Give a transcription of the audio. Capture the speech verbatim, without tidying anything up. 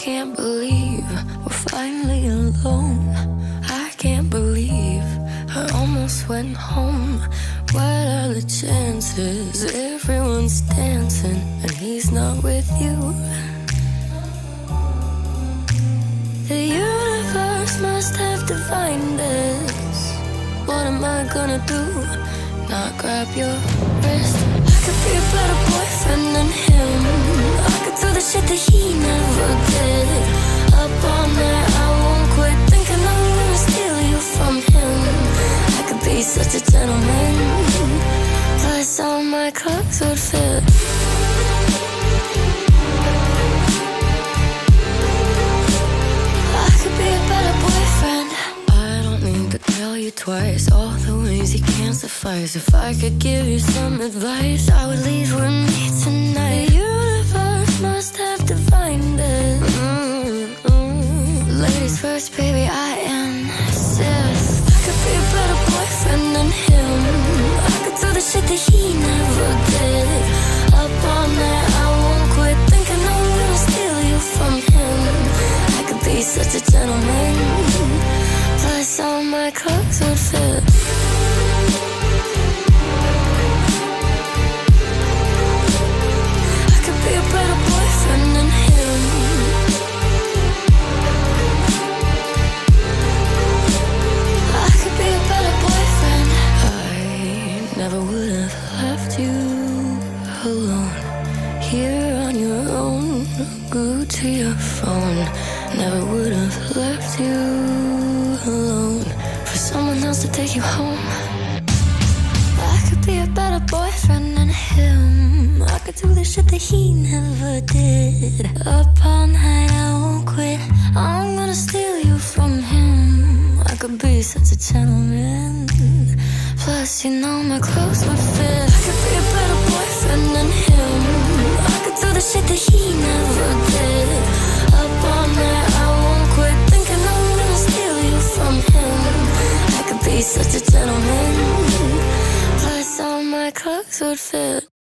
can't believe we're finally alone. I can't believe I almost went home. What are the chances? Everyone's dancing and he's not with you. The universe must have divined us. What am I gonna do? Not grab your wrist? I could be a better boyfriend than him. I could do the shit that he never did. Up all night, I won't quit thinking I'm gonna steal you from him. I could be such a gentleman, plus all my clothes would fit. I could be a better boyfriend. I don't need to tell you twice all the ways you can't suffice. If I could give you some advice, I would leave with me tonight. The universe must have divined it. Mm-hmm. Ladies first, baby, I insist. I could be a better boyfriend than him. I could do the shit that he never did. Up all night, I won't quit thinking I'm gonna steal you from him. I could be such a gentleman, plus all my clothes would fit. I could be a better boyfriend than him. I could be a better boyfriend. I never would have left you alone, here on your own. Glued to your phone. Never would have left you alone for someone else to take you home. I could be a better boyfriend than him. I could do the shit that he never did. Up all night, I won't quit. I'm gonna steal you from him. I could be such a gentleman, plus you know my clothes would fit. I could be a better boyfriend than him. I could do the shit that he never did. Up all night, I won't quit thinking I'm gonna steal you from him. I could be such a gentleman, plus all my clothes would fit.